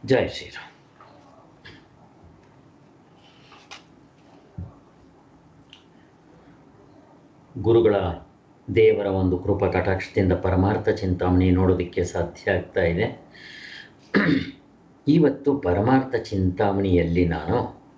ಜೈ ಶ್ರೀರಾಮ್. ಗುರುಗಳ ದೇವರ ಒಂದು ಕೃಪಾ ಕಟಾಕ್ಷದಿಂದ ಪರಮಾರ್ಥ ಚಿಂತಾಮಣಿ ನೋಡೋದಕ್ಕೆ ಸಾಧ್ಯ ಆಗ್ತಾ ಇದೆ. ಇವತ್ತು ಪರಮಾರ್ಥ ಚಿಂತಾಮಣಿಯಲ್ಲಿ ನಾನು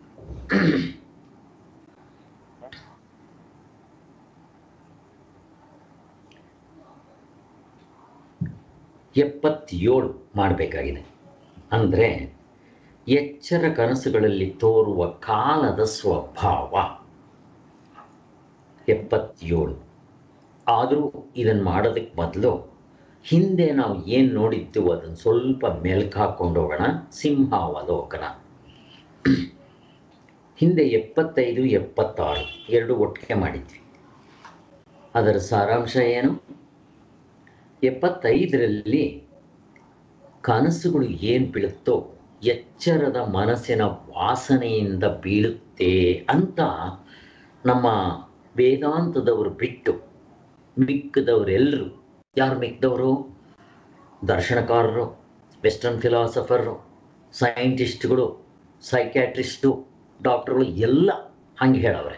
ಎಪ್ಪತ್ತೇಳು ಮಾಡಬೇಕಾಗಿದೆ. ಅಂದರೆ ಎಚ್ಚರ ಕನಸುಗಳಲ್ಲಿ ತೋರುವ ಕಾಲದ ಸ್ವಭಾವ 77. ಆದರೂ ಇದನ್ನು ಮಾಡೋದಕ್ಕೆ ಮೊದಲು ಹಿಂದೆ ನಾವು ಏನು ನೋಡಿದ್ದೀವೋ ಅದನ್ನು ಸ್ವಲ್ಪ ಮೆಲ್ಕು ಹಾಕ್ಕೊಂಡು ಹೋಗೋಣ. ಸಿಂಹಾವಲೋಕನ ಹಿಂದೆ 75, 76 ಎರಡು ಒಟ್ಟಿಗೆ ಮಾಡಿದ್ವಿ. ಅದರ ಸಾರಾಂಶ ಏನು? 75ರಲ್ಲಿ ಕನಸುಗಳು ಏನು ಬೀಳುತ್ತೋ ಎಚ್ಚರದ ಮನಸ್ಸಿನ ವಾಸನೆಯಿಂದ ಬೀಳುತ್ತೆ ಅಂತ ನಮ್ಮ ವೇದಾಂತದವರು ಬಿಟ್ಟು ಮಿಕ್ಕದವರೆಲ್ಲರೂ, ಯಾರು ಮಿಕ್ಕದವರು? ದರ್ಶನಕಾರರು, ವೆಸ್ಟರ್ನ್ ಫಿಲಾಸಫರು, ಸೈಂಟಿಸ್ಟ್ಗಳು, ಸೈಕ್ಯಾಟ್ರಿಸ್ಟು, ಡಾಕ್ಟರ್ಗಳು ಎಲ್ಲ ಹಂಗೆ ಹೇಳವ್ರೆ.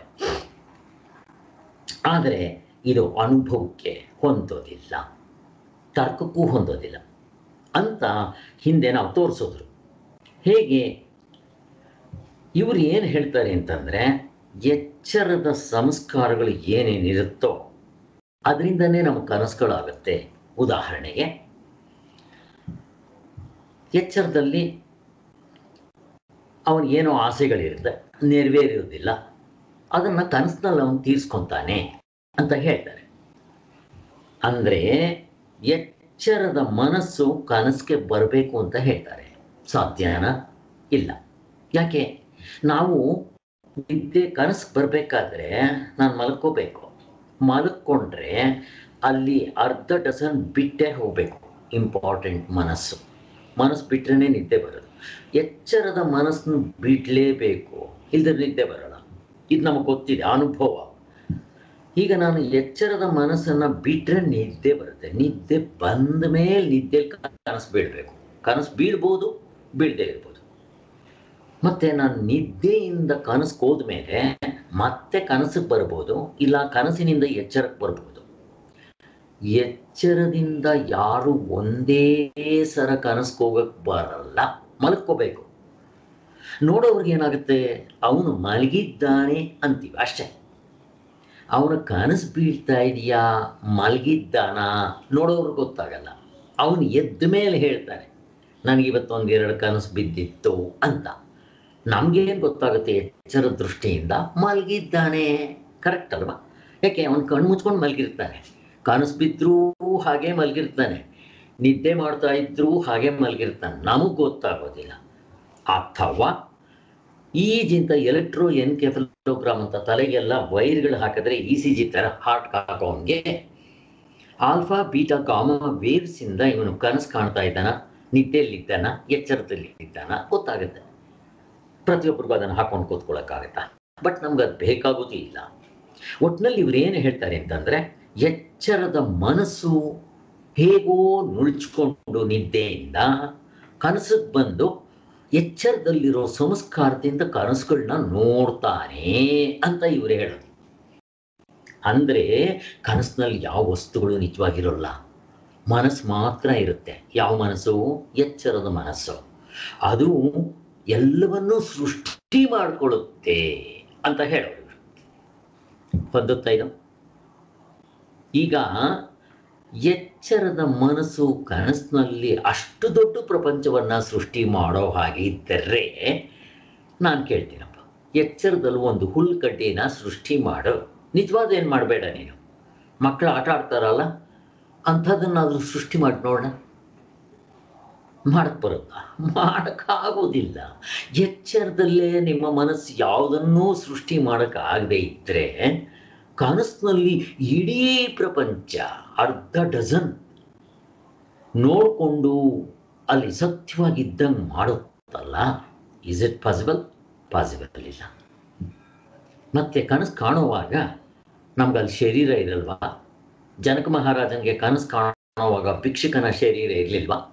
ಆದರೆ ಇದು ಅನುಭವಕ್ಕೆ ಹೊಂದೋದಿಲ್ಲ, ತರ್ಕಕ್ಕೂ ಹೊಂದೋದಿಲ್ಲ ಅಂತ ಹಿಂದೆ ನಾವು ತೋರಿಸಿದ್ರು. ಹೇಗೆ? ಇವರು ಏನು ಹೇಳ್ತಾರೆ ಅಂತಂದರೆ, ಎಚ್ಚರದ ಸಂಸ್ಕಾರಗಳು ಏನೇನಿರುತ್ತೋ ಅದರಿಂದನೇ ನಮ್ಮ ಕನಸುಗಳಾಗುತ್ತೆ. ಉದಾಹರಣೆಗೆ, ಎಚ್ಚರದಲ್ಲಿ ಅವನಿಗೇನೋ ಆಸೆಗಳಿರುತ್ತೆ, ನೆರವೇರಿರೋದಿಲ್ಲ, ಅದನ್ನು ಕನಸಿನಲ್ಲಿ ಅವನು ತೀರಿಸ್ಕೊತಾನೆ ಅಂತ ಹೇಳ್ತಾರೆ. ಅಂದರೆ ಎಚ್ಚರದ ಮನಸ್ಸು ಕನಸಿಗೆ ಬರಬೇಕು ಅಂತ ಹೇಳ್ತಾರೆ. ಸಾಧ್ಯನಾ? ಇಲ್ಲ. ಯಾಕೆ? ನಾವು ನಿದ್ದೆ ಕನಸು ಬರಬೇಕಾದ್ರೆ ನಾನು ಮಲ್ಕೋಬೇಕು. ಮಲ್ಕೊಂಡ್ರೆ ಅಲ್ಲಿ ಅರ್ಧ ಡಜನ್ ಬಿಟ್ಟೇ ಹೋಗಬೇಕು. ಇಂಪಾರ್ಟೆಂಟ್ ಮನಸ್ಸು ಬಿಟ್ಟರೆ ನಿದ್ದೆ ಬರೋದು. ಎಚ್ಚರದ ಮನಸ್ಸನ್ನು ಬಿಡಲೇಬೇಕು, ಇಲ್ಲದ್ರೆ ನಿದ್ದೆ ಬರೋಲ್ಲ. ಇದು ನಮಗೆ ಗೊತ್ತಿದೆ, ಅನುಭವ. ಈಗ ನಾನು ಎಚ್ಚರದ ಮನಸ್ಸನ್ನು ಬಿಟ್ಟರೆ ನಿದ್ದೆ ಬರುತ್ತೆ. ನಿದ್ದೆ ಬಂದ ಮೇಲೆ ನಿದ್ದೆಯಲ್ಲಿ ಕನಸು ಬೀಳಬೇಕು. ಕನಸು ಬೀಳ್ಬೋದು, ಬೀಳದೇ ಇರ್ಬೋದು. ಮತ್ತು ನಾನು ನಿದ್ದೆಯಿಂದ ಕನಸಿಗೆ ಹೋದ್ಮೇಲೆ ಮತ್ತೆ ಕನಸಿಗೆ ಬರ್ಬೋದು, ಇಲ್ಲ ಕನಸಿನಿಂದ ಎಚ್ಚರಕ್ಕೆ ಬರ್ಬೋದು. ಎಚ್ಚರದಿಂದ ಯಾರು ಒಂದೇ ಸರ ಕನಸಿಗೆ ಹೋಗಕ್ಕೆ ಬರಲ್ಲ, ಮಲ್ಕೋಬೇಕು. ನೋಡೋವ್ರಿಗೆ ಏನಾಗುತ್ತೆ, ಅವನು ಮಲಗಿದ್ದಾನೆ ಅಂತೀವಿ ಅಷ್ಟೇ. ಅವನ ಕನಸು ಬೀಳ್ತಾ ಇದೆಯಾ, ಮಲಗಿದ್ದಾನ ನೋಡೋವ್ರಿಗೆ ಗೊತ್ತಾಗಲ್ಲ. ಅವನು ಎದ್ದ ಮೇಲೆ ಹೇಳ್ತಾನೆ, ನನಗಿವತ್ತೊಂದೆರಡು ಕನಸು ಬಿದ್ದಿತ್ತು ಅಂತ. ನಮಗೇನು ಗೊತ್ತಾಗುತ್ತೆ? ಎಚ್ಚರ ದೃಷ್ಟಿಯಿಂದ ಮಲಗಿದ್ದಾನೆ. ಕರೆಕ್ಟ್ ಅಲ್ವಾ? ಯಾಕೆ? ಅವನು ಕಣ್ಣು ಮುಚ್ಕೊಂಡು ಮಲಗಿರ್ತಾನೆ, ಕನಸು ಬಿದ್ದರೂ ಹಾಗೆ ಮಲಗಿರ್ತಾನೆ, ನಿದ್ದೆ ಮಾಡ್ತಾ ಇದ್ರೂ ಹಾಗೆ ಮಲಗಿರ್ತಾನೆ, ನಮಗೆ ಗೊತ್ತಾಗೋದಿಲ್ಲ. ಅಥವಾ ಈಜಿಂತ ಎಲೆಕ್ಟ್ರೋ ಎನ್ಕೆಫಲೋಗ್ರಾಮ್ ಅಂತ ತಲೆಗೆಲ್ಲ ವೈರ್ಗಳು ಹಾಕಿದ್ರೆ ECG ಥರ ಹಾರ್ಟ್ ಹಾಕೋಂಗೆ ಆಲ್ಫಾ ಬೀಟಾ ಗಾಮಾ ವೇವ್ಸಿಂದ ಇವನು ಕನಸು ಕಾಣ್ತಾ ಇದ್ದಾನ, ನಿದ್ದೆಯಲ್ಲಿದ್ದಾನ, ಎಚ್ಚರದಲ್ಲಿ ಇದ್ದಾನ ಗೊತ್ತಾಗುತ್ತೆ. ಪ್ರತಿಯೊಬ್ಬರಿಗೂ ಅದನ್ನು ಹಾಕೊಂಡು ಕೂತ್ಕೊಳ್ಳೋಕ್ಕಾಗತ್ತಾ? ಬಟ್ ನಮ್ಗೆ ಅದು ಬೇಕಾಗೋದು ಇಲ್ಲ. ಒಟ್ಟಿನಲ್ಲಿ ಇವ್ರು ಏನು ಹೇಳ್ತಾರೆ ಅಂತಂದರೆ, ಎಚ್ಚರದ ಮನಸ್ಸು ಹೇಗೋ ನುಳ್ಚ್ಕೊಂಡು ನಿದ್ದೆಯಿಂದ ಕನಸಿಗೆ ಬಂದು ಎಚ್ಚರದಲ್ಲಿರೋ ಸಂಸ್ಕಾರದಿಂದ ಕನಸುಗಳನ್ನ ನೋಡ್ತಾನೆ ಅಂತ ಇವರು ಹೇಳೋದು. ಅಂದರೆ ಕನಸಿನಲ್ಲಿ ಯಾವ ವಸ್ತುಗಳು ನಿಜವಾಗಿರೋಲ್ಲ, ಮನಸ್ಸು ಮಾತ್ರ ಇರುತ್ತೆ. ಯಾವ ಮನಸ್ಸು? ಎಚ್ಚರದ ಮನಸ್ಸು. ಅದು ಎಲ್ಲವನ್ನೂ ಸೃಷ್ಟಿ ಮಾಡಿಕೊಳ್ಳುತ್ತೆ ಅಂತ ಹೇಳೋದು. ಹೊಂದುತ್ತಾ ಇದು? ಈಗ ಎಚ್ಚರದ ಮನಸ್ಸು ಕನಸಿನಲ್ಲಿ ಅಷ್ಟು ದೊಡ್ಡ ಪ್ರಪಂಚವನ್ನು ಸೃಷ್ಟಿ ಮಾಡೋ ಹಾಗೆ ಇದ್ದರೆ ನಾನು ಕೇಳ್ತೀನಪ್ಪ, ಎಚ್ಚರದಲ್ಲಿ ಒಂದು ಹುಲ್ಕಡ್ಡಿನ ಸೃಷ್ಟಿ ಮಾಡು. ನಿಜವಾದ ಏನು ಮಾಡಬೇಡ ನೀನು. ಮಕ್ಕಳು ಆಟ ಆಡ್ತಾರಲ್ಲ, ಅಂಥದ್ದನ್ನಾದರೂ ಸೃಷ್ಟಿ ಮಾಡಿ ನೋಡೋಣ. ಮಾಡಕ್ಕೆ ಬರುತ್ತಾ? ಮಾಡೋಕ್ಕಾಗೋದಿಲ್ಲ. ಎಚ್ಚರದಲ್ಲೇ ನಿಮ್ಮ ಮನಸ್ಸು ಯಾವುದನ್ನೂ ಸೃಷ್ಟಿ ಮಾಡೋಕ್ಕಾಗದೇ ಇದ್ದರೆ ಕನಸಿನಲ್ಲಿ ಇಡೀ ಪ್ರಪಂಚ ಅರ್ಧ ಡಜನ್ ನೋಡಿಕೊಂಡು ಅಲ್ಲಿ ಸತ್ಯವಾಗಿದ್ದಂಗೆ ಮಾಡುತ್ತಲ್ಲ. Is it possible? ಪಾಸಿಬಲ್ ಇಲ್ಲ. ಮತ್ತು ಕನಸು ಕಾಣುವಾಗ ನಮ್ಗೆ ಅಲ್ಲಿ ಶರೀರ ಇರಲ್ವಾ? ಜನಕ ಮಹಾರಾಜನಿಗೆ ಕನಸು ಕಾಣುವಾಗ ಭಿಕ್ಷುಕನ ಶರೀರ ಇರಲಿಲ್ವಾ?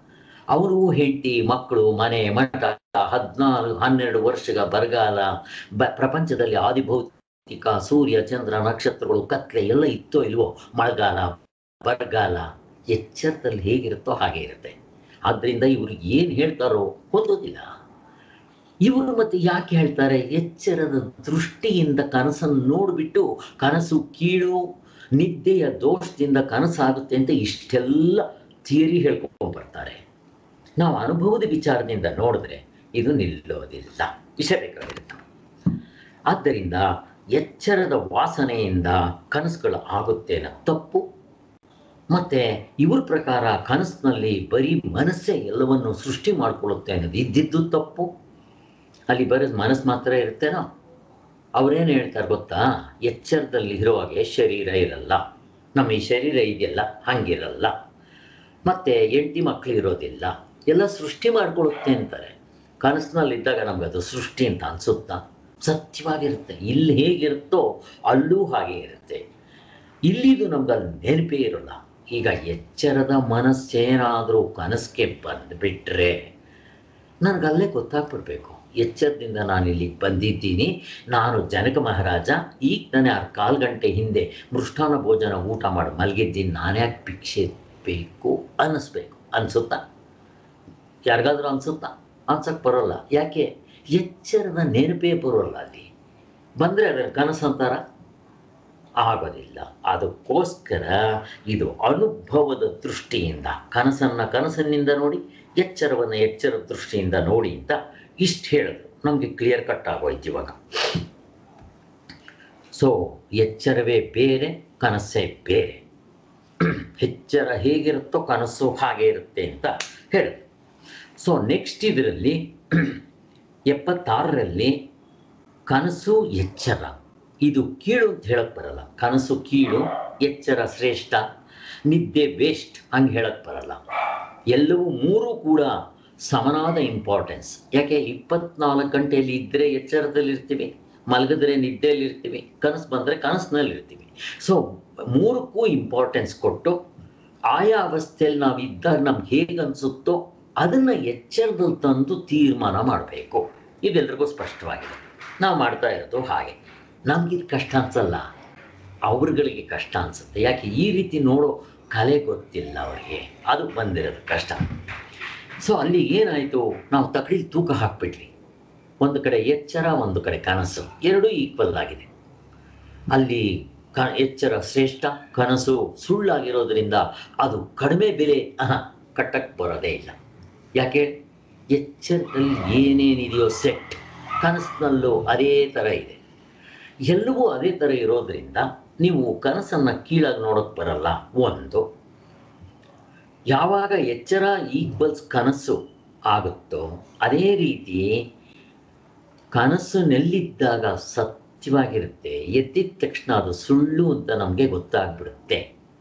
ಅವರು ಹೆಂಡತಿ ಮಕ್ಕಳು ಮನೆ ಮಠ 14-12 ವರ್ಷಗ ಬರಗಾಲ, ಪ್ರಪಂಚದಲ್ಲಿ ಆದಿಭೌತಿಕ ಸೂರ್ಯ ಚಂದ್ರ ನಕ್ಷತ್ರಗಳು ಕತ್ಲೆ ಎಲ್ಲ ಇತ್ತೋ ಇಲ್ವೋ, ಮಳೆಗಾಲ ಬರಗಾಲ, ಎಚ್ಚರದಲ್ಲಿ ಹೇಗಿರುತ್ತೋ ಹಾಗೆ ಇರುತ್ತೆ. ಆದ್ರಿಂದ ಇವರು ಏನು ಹೇಳ್ತಾರೋ ಓದೋದಿಲ್ಲ. ಇವರು ಮತ್ತೆ ಯಾಕೆ ಹೇಳ್ತಾರೆ? ಎಚ್ಚರದ ದೃಷ್ಟಿಯಿಂದ ಕನಸನ್ನು ನೋಡಿಬಿಟ್ಟು ಕನಸು ಕೀಳು, ನಿದ್ದೆಯ ದೋಷದಿಂದ ಕನಸಾಗುತ್ತೆ ಅಂತ ಇಷ್ಟೆಲ್ಲ ಥಿಯರಿ ಹೇಳ್ಕೊಂಡು ಬರ್ತಾರೆ. ನಾವು ಅನುಭವದ ವಿಚಾರದಿಂದ ನೋಡಿದ್ರೆ ಇದು ನಿಲ್ಲೋದಿಲ್ಲ, ವಿಷಯ ಬೇಕಾಗಿರುತ್ತೆ. ಆದ್ದರಿಂದ ಎಚ್ಚರದ ವಾಸನೆಯಿಂದ ಕನಸುಗಳು ಆಗುತ್ತೆ ಅನ್ನೋ ತಪ್ಪು. ಮತ್ತೆ ಇವ್ರ ಪ್ರಕಾರ ಕನಸಿನಲ್ಲಿ ಬರೀ ಮನಸ್ಸೇ ಎಲ್ಲವನ್ನು ಸೃಷ್ಟಿ ಮಾಡ್ಕೊಳ್ಳುತ್ತೆ ಅನ್ನೋದು ಇದ್ದಿದ್ದು ತಪ್ಪು. ಅಲ್ಲಿ ಬರೀ ಮನಸ್ಸು ಮಾತ್ರ ಇರುತ್ತೇನೋ? ಅವ್ರೇನು ಹೇಳ್ತಾರೆ ಗೊತ್ತಾ? ಎಚ್ಚರದಲ್ಲಿ ಇರುವಾಗೆ ಶರೀರ ಇರಲ್ಲ, ನಮ್ಮ ಈ ಶರೀರ ಇದೆಯಲ್ಲ ಹಂಗಿರಲ್ಲ, ಮತ್ತೆ ಹೆಂಡತಿ ಮಕ್ಕಳು ಇರೋದಿಲ್ಲ, ಎಲ್ಲ ಸೃಷ್ಟಿ ಮಾಡ್ಕೊಳ್ಳುತ್ತೆ ಅಂತಾರೆ. ಕನಸಿನಲ್ಲಿದ್ದಾಗ ನಮ್ಗೆ ಅದು ಸೃಷ್ಟಿ ಅಂತ ಅನ್ಸುತ್ತಾ? ಸತ್ಯವಾಗಿರುತ್ತೆ. ಇಲ್ಲಿ ಹೇಗಿರುತ್ತೋ ಅಲ್ಲೂ ಹಾಗೆ ಇರುತ್ತೆ. ಇಲ್ಲಿದು ನಮ್ಗೆ ಅಲ್ಲಿ ನೆನಪೇ ಇರೋಲ್ಲ. ಈಗ ಎಚ್ಚರದ ಮನಸ್ಸೇನಾದರೂ ಕನಸಿಗೆ ಬಂದುಬಿಟ್ರೆ ನನಗಲ್ಲೇ ಗೊತ್ತಾಗ್ಬಿಡ್ಬೇಕು, ಎಚ್ಚರದಿಂದ ನಾನು ಇಲ್ಲಿಗೆ ಬಂದಿದ್ದೀನಿ, ನಾನು ಜನಕ ಮಹಾರಾಜ, ಈಗ ತಾನೇ 6 ಗಂಟೆ ಹಿಂದೆ ಮೃಷ್ಟಾನ್ನ ಭೋಜನ ಊಟ ಮಾಡಿ ಮಲಗಿದ್ದೀನಿ, ನಾನ್ಯಾಕೆ ಭಿಕ್ಷೆ ಬೇಕು ಅನ್ನಿಸ್ಬೇಕು. ಅನಿಸುತ್ತಾ? ಯಾರಿಗಾದ್ರೂ ಅನಿಸುತ್ತಾ? ಅನ್ಸಕ್ಕೆ ಬರೋಲ್ಲ. ಯಾಕೆ? ಎಚ್ಚರದ ನೆನಪೇ ಬರೋಲ್ಲ. ಅಲ್ಲಿ ಬಂದರೆ ಅದರ ಕನಸು ಅಂತಾರ? ಆಗೋದಿಲ್ಲ. ಅದಕ್ಕೋಸ್ಕರ ಇದು ಅನುಭವದ ದೃಷ್ಟಿಯಿಂದ ಕನಸನ್ನಿಂದ ನೋಡಿ, ಎಚ್ಚರವನ್ನು ಎಚ್ಚರದ ದೃಷ್ಟಿಯಿಂದ ನೋಡಿ ಅಂತ ಇಷ್ಟು ಹೇಳಿದ್ರು. ನಮಗೆ ಕ್ಲಿಯರ್ ಕಟ್ ಆಗೋಯ್ತು ಇವಾಗ. ಸೊ ಎಚ್ಚರವೇ ಬೇರೆ, ಕನಸೇ ಬೇರೆ. ಎಚ್ಚರ ಹೇಗಿರುತ್ತೋ ಕನಸು ಹಾಗೆ ಇರುತ್ತೆ ಅಂತ ಹೇಳಿದ್ರು. ಸೊ ನೆಕ್ಸ್ಟ್ ಇದರಲ್ಲಿ 76ರಲ್ಲಿ ಕನಸು ಎಚ್ಚರ ಇದು ಕೀಳು ಅಂತ ಹೇಳಕ್ಕೆ ಬರಲ್ಲ. ಕನಸು ಕೀಳು, ಎಚ್ಚರ ಶ್ರೇಷ್ಠ, ನಿದ್ದೆ ವೇಸ್ಟ್ ಹಂಗೆ ಹೇಳಕ್ಕೆ ಬರಲ್ಲ. ಎಲ್ಲವೂ ಮೂರೂ ಕೂಡ ಸಮನಾದ ಇಂಪಾರ್ಟೆನ್ಸ್. ಯಾಕೆ? 24 ಗಂಟೆಯಲ್ಲಿ ಇದ್ದರೆ ಎಚ್ಚರದಲ್ಲಿರ್ತೀವಿ, ಮಲಗಿದ್ರೆ ನಿದ್ದೆಯಲ್ಲಿರ್ತೀವಿ, ಕನಸು ಬಂದರೆ ಕನಸಿನಲ್ಲಿರ್ತೀವಿ. ಸೊ ಮೂರಕ್ಕೂ ಇಂಪಾರ್ಟೆನ್ಸ್ ಕೊಟ್ಟು ಆಯಾ ಅವಸ್ಥೆಯಲ್ಲಿ ನಾವು ಇದ್ದಾಗ ನಮ್ಗೆ ಹೇಗೆ ಅನಿಸುತ್ತೋ ಅದನ್ನು ಎಚ್ಚರದಲ್ಲಿ ತಂದು ತೀರ್ಮಾನ ಮಾಡಬೇಕು. ಇದೆಲ್ಲರಿಗೂ ಸ್ಪಷ್ಟವಾಗಿದೆ. ನಾವು ಮಾಡ್ತಾ ಇರೋದು ಹಾಗೆ. ನಮಗಿದು ಕಷ್ಟ ಅನಿಸಲ್ಲ, ಅವ್ರುಗಳಿಗೆ ಕಷ್ಟ ಅನಿಸುತ್ತೆ. ಯಾಕೆ? ಈ ರೀತಿ ನೋಡೋ ಕಲೆ ಗೊತ್ತಿಲ್ಲ ಅವರಿಗೆ, ಅದು ಬಂದಿರೋದು ಕಷ್ಟ. ಸೊ ಅಲ್ಲಿ ಏನಾಯಿತು, ನಾವು ತಕ್ಕಡಿಲಿ ತೂಕ ಹಾಕ್ಬಿಟ್ವಿ. ಒಂದು ಕಡೆ ಎಚ್ಚರ, ಒಂದು ಕಡೆ ಕನಸು, ಎರಡೂ ಈಕ್ವಲ್ ಆಗಿದೆ. ಅಲ್ಲಿ ಎಚ್ಚರ ಶ್ರೇಷ್ಠ, ಕನಸು ಸುಳ್ಳಾಗಿರೋದ್ರಿಂದ ಅದು ಕಡಿಮೆ ಬೆಲೆ ಕಟ್ಟಕ್ಕೆ ಬರೋದೇ ಇಲ್ಲ. ಯಾಕೆ? ಎಚ್ಚರದಲ್ಲಿ ಏನೇನಿದೆಯೋ ಸೆಟ್, ಕನಸಿನಲ್ಲೂ ಅದೇ ಥರ ಇದೆ. ಎಲ್ಲವೂ ಅದೇ ಥರ ಇರೋದ್ರಿಂದ ನೀವು ಕನಸನ್ನು ಕೀಳಾಗಿ ನೋಡೋಕ್ಕೆ ಬರಲ್ಲ. ಒಂದು, ಯಾವಾಗ ಎಚ್ಚರ ಈಕ್ವಲ್ಸ್ ಕನಸು ಆಗುತ್ತೋ ಅದೇ ರೀತಿ ಕನಸಿನಲ್ಲಿದ್ದಾಗ ಸತ್ಯವಾಗಿರುತ್ತೆ, ಎದ್ದಿದ ತಕ್ಷಣ ಅದು ಸುಳ್ಳು ಅಂತ ನಮಗೆ ಗೊತ್ತಾಗ್ಬಿಡುತ್ತೆ.